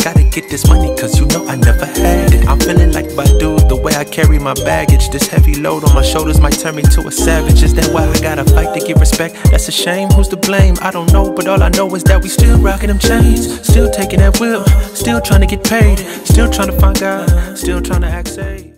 gotta get this money, cause you know I never had it. I'm feeling like Badu, the way I carry my baggage. This heavy load on my shoulders might turn me to a savage. Is that why I gotta fight to get respect? That's a shame, who's to blame? I don't know, but all I know is that we still rocking them chains, still taking that whip, still trying to get paid, still trying to find God, still trying to act safe.